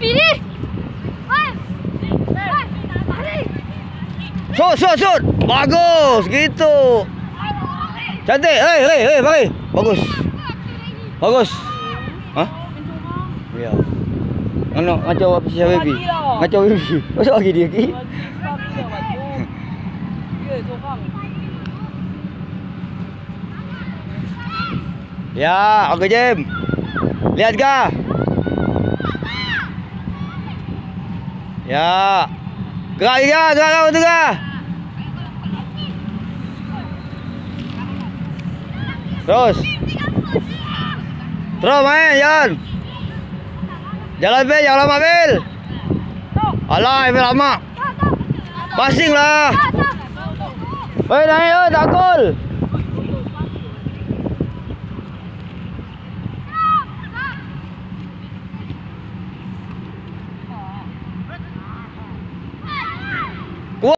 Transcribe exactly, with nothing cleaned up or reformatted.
pilih. Shoot, shoot, shoot. Bagus, gitu. Cantik. Hei, hei, hei, bagi. Bagus. Bagus. Hah? Ya. Ano, ngaco apa sih baby? Ngaco baby. Masuk lagi dia ki. Ya, oke Jem. Lihat kah? Ya. Gerak lagi kah? Gerak kau tu kah? Terus. Terus main, jalan. Jalan Bil, jangan lama Bil. Alah, Bil lama. Passing lah. Hei, naik, oh, tak gol.